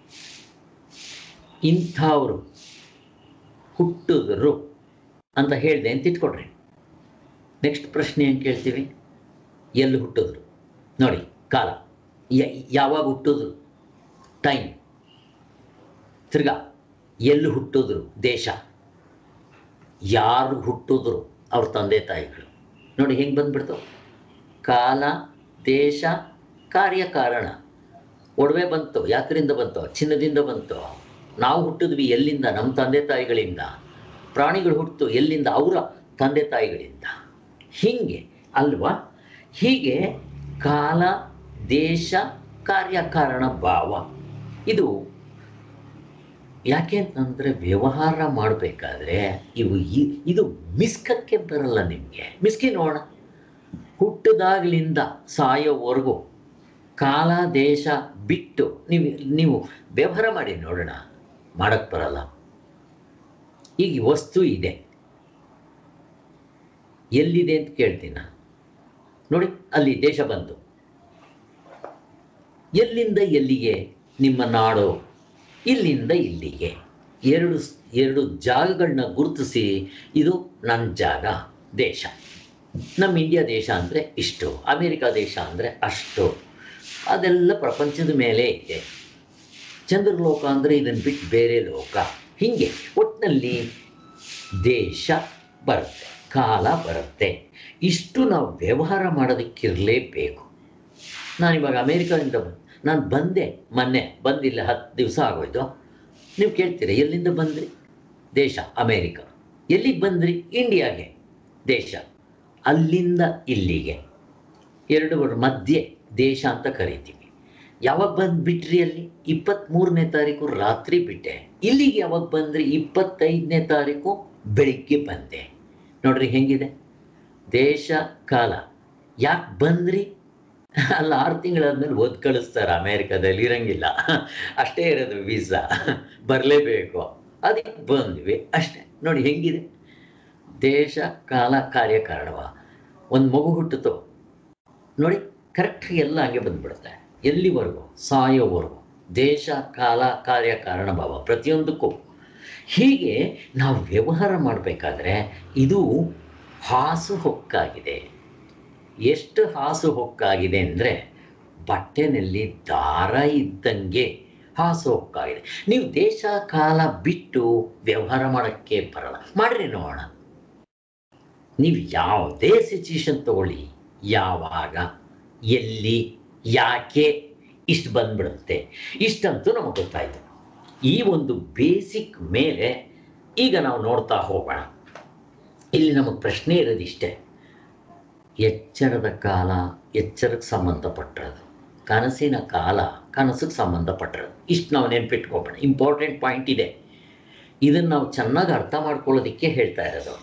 ಇಂಥವರು ಹುಟ್ಟಿದ್ರು ಅಂತ ಹೇಳಿದೆ ಅಂತ ಇಟ್ಕೊಡ್ರಿ. ನೆಕ್ಸ್ಟ್ ಪ್ರಶ್ನೆ ಏನು ಕೇಳ್ತೀವಿ? ಎಲ್ಲಿ ಹುಟ್ಟಿದ್ರು? ನೋಡಿ, ಕಾಲ ಯಾವಾಗ ಹುಟ್ಟಿದ್ರು, ಟೈಮ್. ತಿರ್ಗಾ ಎಲ್ಲಿ ಹುಟ್ಟಿದ್ರು, ದೇಶ. ಯಾರು ಹುಟ್ಟಿದ್ರು, ಅವ್ರ ತಂದೆ ತಾಯಿಗಳು. ನೋಡಿ ಹೆಂಗೆ ಬಂದ್ಬಿಡ್ತು? ಕಾಲ, ದೇಶ, ಕಾರ್ಯಕಾರಣ. ಒಡವೆ ಬಂತು, ಯಾಕರಿಂದ ಬಂತು? ಚಿನ್ನದಿಂದ ಬಂತು. ನಾವು ಹುಟ್ಟಿದ್ವಿ ಎಲ್ಲಿಂದ? ನಮ್ಮ ತಂದೆ ತಾಯಿಗಳಿಂದ. ಪ್ರಾಣಿಗಳು ಹುಟ್ಟಿತು ಎಲ್ಲಿಂದ? ಅವರ ತಂದೆ ತಾಯಿಗಳಿಂದ. ಹೀಗೆ ಅಲ್ವಾ? ಹೀಗೆ ಕಾಲ, ದೇಶ, ಕಾರ್ಯಕಾರಣ, ಭಾವ. ಇದು ಯಾಕೆ ಅಂತಂದರೆ ವ್ಯವಹಾರ ಮಾಡಬೇಕಾದ್ರೆ ಇದು ಮಿಸ್ಕಕ್ಕೆ ಬರಲ್ಲ ನಿಮಗೆ. ಮಿಸ್ಕಿ ನೋಡೋಣ, ಹುಟ್ಟಿದಾಗಲಿಂದ ಸಾಯೋವರೆಗೂ ಕಾಲ ದೇಶ ಬಿಟ್ಟು ನೀವು ವ್ಯವಹಾರ ಮಾಡಿ ನೋಡೋಣ, ಮಾಡೋಕ್ಕೆ ಬರಲ್ಲ. ಈಗ ವಸ್ತು ಇದೆ, ಎಲ್ಲಿದೆ ಅಂತ ಕೇಳ್ತೀನಿ ನಾನು. ನೋಡಿ, ಅಲ್ಲಿ ದೇಶ ಬಂತು. ಎಲ್ಲಿಂದ ಎಲ್ಲಿಗೆ? ನಿಮ್ಮ ನಾಡು ಇಲ್ಲಿಂದ ಇಲ್ಲಿಗೆ. ಎರಡು ಜಾಗಗಳನ್ನ ಗುರುತಿಸಿ, ಇದು ನನ್ನ ಜಾಗ, ದೇಶ. ನಮ್ಮ ಇಂಡಿಯಾ ದೇಶ ಅಂದರೆ ಇಷ್ಟು, ಅಮೇರಿಕಾ ದೇಶ ಅಂದರೆ ಅಷ್ಟು. ಅದೆಲ್ಲ ಪ್ರಪಂಚದ ಮೇಲೆ ಇದೆ. ಚಂದ್ರಲೋಕ ಅಂದರೆ ಇದನ್ನು ಬಿಟ್ಟು ಬೇರೆ ಲೋಕ. ಹೀಗೆ ಒಟ್ಟಿನಲ್ಲಿ ದೇಶ ಬರುತ್ತೆ, ಕಾಲ ಬರುತ್ತೆ. ಇಷ್ಟು ನಾವು ವ್ಯವಹಾರ ಮಾಡೋದಕ್ಕಿರಲೇಬೇಕು. ನಾನಿವಾಗ ಅಮೇರಿಕಾದಿಂದ ನಾನು ಬಂದೆ, ಮೊನ್ನೆ ಬಂದಿಲ್ಲ, 10 ದಿವಸ ಆಗೋಯ್ತು. ನೀವು ಕೇಳ್ತೀರಿ ಎಲ್ಲಿಂದ ಬಂದ್ರಿ? ದೇಶ ಅಮೇರಿಕಾ. ಎಲ್ಲಿಗೆ ಬಂದ್ರಿ? ಇಂಡಿಯಾಗೆ. ದೇಶ ಅಲ್ಲಿಂದ ಇಲ್ಲಿಗೆ, 2 ಮಧ್ಯೆ ದೇಶ ಅಂತ ಕರಿತೀವಿ. ಯಾವಾಗ ಬಂದು ಬಿಟ್ರಿ ಅಲ್ಲಿ? 23ನೇ ತಾರೀಕು ರಾತ್ರಿ ಬಿಟ್ಟೆ. ಇಲ್ಲಿಗೆ ಯಾವಾಗ ಬಂದ್ರಿ? 25ನೇ ತಾರೀಕು ಬೆಳಿಗ್ಗೆ ಬಂದೆ. ನೋಡ್ರಿ ಹೆಂಗಿದೆ ದೇಶ ಕಾಲ. ಯಾಕೆ ಬಂದ್ರಿ? ಅಲ್ಲಿ 6 ತಿಂಗಳಾದ್ಮೇಲೆ ಓದ್ ಕಳಿಸ್ತಾರೆ, ಅಮೇರಿಕಾದಲ್ಲಿ ಇರಂಗಿಲ್ಲ, ಅಷ್ಟೇ ಇರೋದು ವೀಸಾ, ಬರಲೇಬೇಕು, ಅದಕ್ಕೆ ಬಂದ್ವಿ ಅಷ್ಟೇ. ನೋಡಿ ಹೆಂಗಿದೆ ದೇಶ ಕಾಲ ಕಾರ್ಯಕಾರಣವ. ಒಂದು ಮಗು ಹುಟ್ಟಿತು ನೋಡಿ, ಕರೆಕ್ಟ್ ಎಲ್ಲ ಹಂಗೆ ಬಂದ್ಬಿಡುತ್ತೆ. ಎಲ್ಲಿವರೆಗೂ? ಸಾಯೋವರೆಗೂ. ದೇಶ ಕಾಲ ಕಾರ್ಯಕಾರಣ ಭಾವ ಪ್ರತಿಯೊಂದಕ್ಕೂ. ಹೀಗೆ ನಾವು ವ್ಯವಹಾರ ಮಾಡಬೇಕಾದ್ರೆ ಇದು ಹಾಸು ಹೊಕ್ಕಾಗಿದೆ. ಎಷ್ಟು ಹಾಸು ಹೊಕ್ಕಾಗಿದೆ ಅಂದರೆ ಬಟ್ಟೆನಲ್ಲಿ ದಾರ ಇದ್ದಂಗೆ ಹಾಸು ಹೊಕ್ಕಾಗಿದೆ. ನೀವು ದೇಶ ಕಾಲ ಬಿಟ್ಟು ವ್ಯವಹಾರ ಮಾಡೋಕ್ಕೆ ಬರಲ್ಲ. ಮಾಡ್ರಿ ನೋಡೋಣ. ನೀವು ಯಾವುದೇ ಸಿಚುಯೇಷನ್ ತಗೊಳ್ಳಿ, ಯಾವಾಗ, ಎಲ್ಲಿ, ಯಾಕೆ, ಇಷ್ಟು ಬಂದ್ಬಿಡುತ್ತೆ. ಇಷ್ಟಂತೂ ನಮಗೆ ಗೊತ್ತಾಯಿತು. ಈ ಒಂದು ಬೇಸಿಕ್ ಮೇಲೆ ಈಗ ನಾವು ನೋಡ್ತಾ ಹೋಗೋಣ. ಇಲ್ಲಿ ನಮಗೆ ಪ್ರಶ್ನೆ ಇರೋದಿಷ್ಟೇ, ಎಚ್ಚರದ ಕಾಲ ಎಚ್ಚರಕ್ಕೆ ಸಂಬಂಧಪಟ್ಟಿರೋದು, ಕನಸಿನ ಕಾಲ ಕನಸಿಗೆ ಸಂಬಂಧಪಟ್ಟಿರೋದು. ಇಷ್ಟು ನಾವು ನೆನ್ಪಿಟ್ಕೊಬೋಣ. ಇಂಪಾರ್ಟೆಂಟ್ ಪಾಯಿಂಟ್ ಇದೆ, ಇದನ್ನು ನಾವು ಚೆನ್ನಾಗಿ ಅರ್ಥ ಮಾಡ್ಕೊಳ್ಳೋದಕ್ಕೆ ಹೇಳ್ತಾ ಇರೋದು.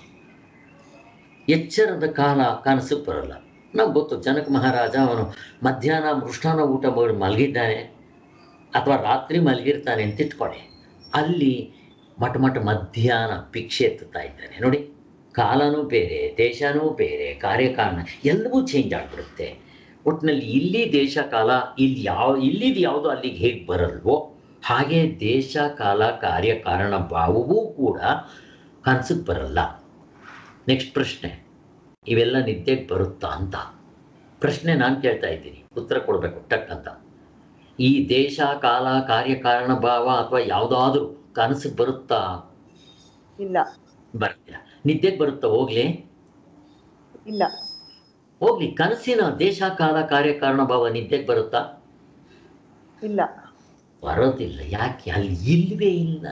ಎಚ್ಚರದ ಕಾಲ ಕನಸಿಗೆ ಬರೋಲ್ಲ. ನಾವು ಗೊತ್ತು, ಜನಕ ಮಹಾರಾಜ ಅವನು ಮಧ್ಯಾಹ್ನ ಮೃಷ್ಟಾನ್ನ ಊಟ ಮಾಡಿ ಮಲಗಿದ್ದಾನೆ ಅಥವಾ ರಾತ್ರಿ ಮಲಗಿರ್ತಾನೆ ಅಂತ ಇಟ್ಕೊಳ್ಳಿ, ಅಲ್ಲಿ ಮಠ ಮಧ್ಯಾಹ್ನ ಭಿಕ್ಷೆ ಎತ್ತುತ್ತಾ ಇದ್ದಾನೆ. ನೋಡಿ, ಕಾಲನೂ ಬೇರೆ, ದೇಶನೂ ಬೇರೆ, ಕಾರ್ಯಕಾರಣ ಎಲ್ಲವೂ ಚೇಂಜ್ ಆಗಿಬಿಡುತ್ತೆ. ಒಟ್ಟಿನಲ್ಲಿ ಇಲ್ಲಿ ದೇಶ ಕಾಲ, ಇಲ್ಲಿದು ಯಾವುದು ಅಲ್ಲಿಗೆ ಹೇಗೆ ಬರಲ್ವೋ ಹಾಗೆ ದೇಶ ಕಾಲ ಕಾರ್ಯಕಾರಣ ಭಾವವೂ ಕೂಡ ಕನಸಿಗೆ ಬರಲ್ಲ. ನೆಕ್ಸ್ಟ್ ಪ್ರಶ್ನೆ, ಇವೆಲ್ಲ ನಿದ್ದೆಗೆ ಬರುತ್ತಾ ಅಂತ ಪ್ರಶ್ನೆ ನಾನು ಕೇಳ್ತಾ ಇದ್ದೀನಿ, ಉತ್ತರ ಕೊಡಬೇಕು ಟಕ್ ಅಂತ. ಈ ದೇಶ ಕಾಲ ಕಾರ್ಯಕಾರಣ ಭಾವ ಅಥವಾ ಯಾವುದಾದ್ರೂ ಕನಸಿಗೆ ಬರುತ್ತಾ? ಇಲ್ಲ. ಬರ್ತಿಲ್ಲ. ನಿದ್ದೆಗೆ ಬರುತ್ತಾ? ಹೋಗ್ಲಿ ಇಲ್ಲ. ಹೋಗ್ಲಿ. ಕನಸಿನ ದೇಶ ಕಾಲ ಕಾರ್ಯಕಾರಣ ಭಾವ ನಿದ್ದೆಗೆ ಬರುತ್ತಾ? ಇಲ್ಲ. ಬರೋದಿಲ್ಲ. ಯಾಕೆ? ಅಲ್ಲಿ ಇಲ್ವೇ ಇಲ್ಲ.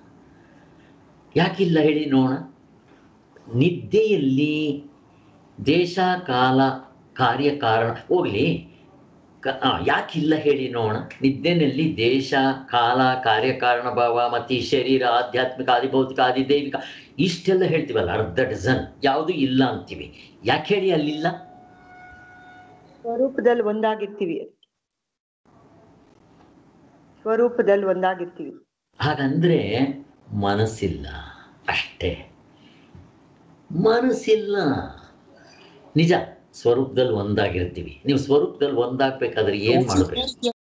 ಯಾಕಿಲ್ಲ ಹೇಳಿ ನೋಡೋಣ. ನಿದ್ದೆಯಲ್ಲಿ ದೇಶ ಕಾಲ ಕಾರ್ಯಕಾರಣ ಹೋಗ್ಲಿ, ಯಾಕಿಲ್ಲ ಹೇಳಿ ನೋಡೋಣ. ನಿದ್ದೆನಲ್ಲಿ ದೇಶ ಕಾಲ ಕಾರ್ಯಕಾರಣ ಭಾವ ಮತ್ತು ಈ ಶರೀರ ಆಧ್ಯಾತ್ಮಿಕ ಆದಿಭೌತಿಕ ಆದಿದೈವಿಕ ಇಷ್ಟೆಲ್ಲ ಹೇಳ್ತೀವಲ್ಲ, ಅರ್ಧ ಡಜನ್, ಯಾವುದು ಇಲ್ಲ ಅಂತೀವಿ. ಯಾಕೆ ಹೇಳಿ ಅಲ್ಲಿಲ್ಲ? ಸ್ವರೂಪದಲ್ಲಿ ಒಂದಾಗಿರ್ತೀವಿ. ಸ್ವರೂಪದಲ್ಲಿ ಒಂದಾಗಿರ್ತೀವಿ. ಹಾಗಂದ್ರೆ ಮನಸ್ಸಿಲ್ಲ ಅಷ್ಟೇ. ಮನಸ್ಸಿಲ್ಲ, ನಿಜ. ಸ್ವರೂಪದಲ್ಲಿ ಒಂದಾಗಿರ್ತೀವಿ. ನೀವು ಸ್ವರೂಪದಲ್ಲಿ ಒಂದಾಗಬೇಕಾದ್ರೆ ಏನು ಮಾಡಬೇಕು?